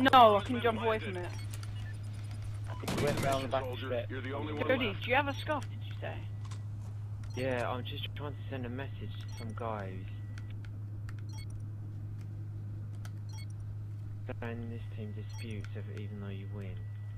No, I can jump away from it. He went round the back strip. Jody, do you have a scuff, did you say? Yeah, I'm just trying to send a message to some guy who's saying this team disputes even though you win.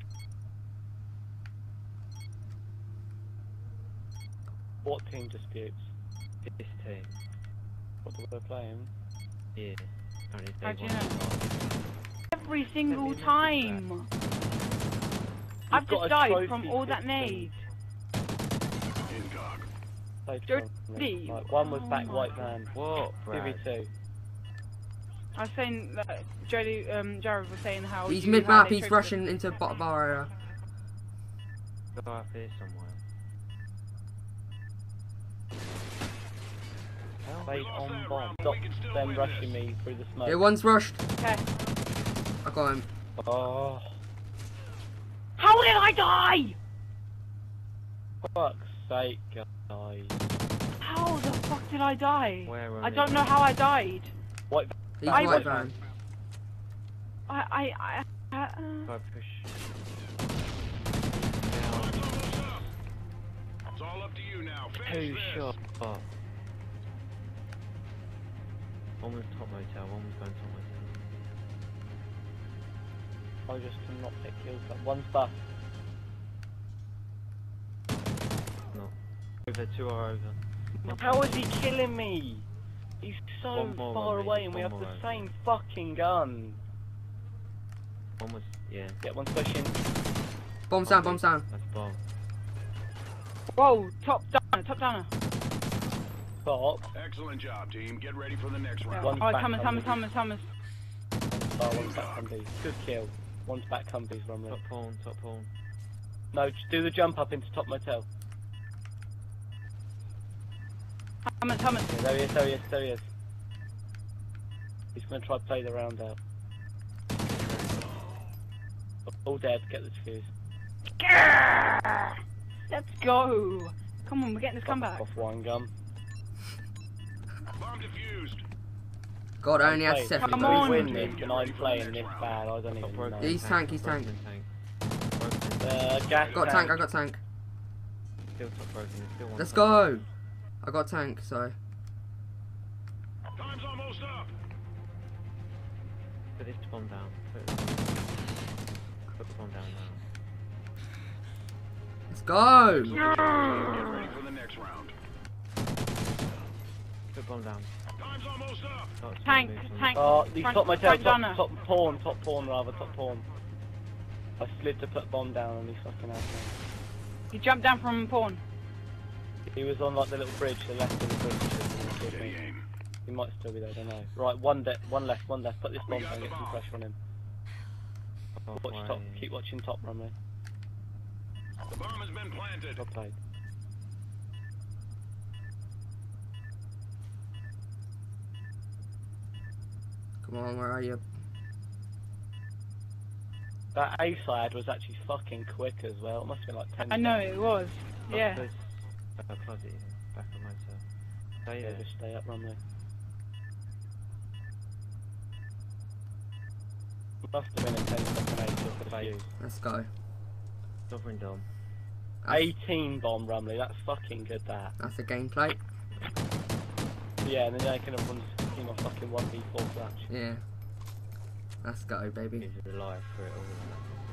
What team disputes? This team. What we're playing? Yeah. How do you know? Every single time! I've just died from all that nade. Jody! Right, one was back white van. What, Brad? 2v2. I was saying that Jody, Jared was saying how He's mid-map, he's rushing into bottom bar area. Go up here somewhere. Fade on bomb. Stop them rushing me through the smoke. Yeah, one's rushed. Okay. I got him. Oh. How did I die? Fuck's sake, guys. How the fuck did I die? Where are I don't know how I died. White He's I white was- van. Go push. It's all up to you now. Two shots. One was top motel, one was going top motel. I just cannot get kills. One's buff. No. Over, two are over. How is he killing me? He's so One more far on me, away and we one have the more over. same fucking gun. One was, yeah. Get one pushing. Bombs down, bombs down. That's bomb. Whoa, top downer, top downer. Top. Excellent job, team. Get ready for the next round. One's Alright, back Thomas. Humvees. One's back Humvees. Good kill. One's back Humvees, Rumley. Top pawn, top pawn. No, just do the jump up into top motel. Thomas. Yeah, there he is, there he is, there he is. He's gonna try to play the round out. All dead, get the defuse. Let's go. Come on, we're getting this comeback. Off one gun. Bomb defused. God, I only had Play. 70. Come We on. win this and I'm playing this bad, I don't Top even broken know. He's tank, he's tank. Broken. Gas Got tank, I got tank. Still top broken, there's still one. Let's top go. I got tank, so. Time's almost up. Put this bomb down. Put the bomb down now. Let's go. Get ready for the next round. Put bomb down. Time's almost up. Oh, it's Tank, moving. tank. Oh, he's Front- top motel, front downer. top pawn rather, top pawn. I slid to put bomb down and he's fucking out now. He jumped down from pawn. He was on like the little bridge, the left of the bridge. Steady aim. He might still be there, I don't know. Right, one left. Put this bomb down, get some pressure on him. Watch top, keep watching top, Rumley. The bomb has been planted. Well played. Come on, where are you? That A side was actually fucking quick as well. It must have been like 10 I know it was. Yeah. Closet, back of motel. Stay Yeah, there. just stay up, Rumley. Must have been a 10-second ace of the fuse. Let's go. Sovereign dom. 18 bomb, Rumley. That's fucking good, that. That's the gameplay. Yeah, and then they can have run team a fucking 1v4 clutch. Yeah. Let's go, baby. He's alive for it all.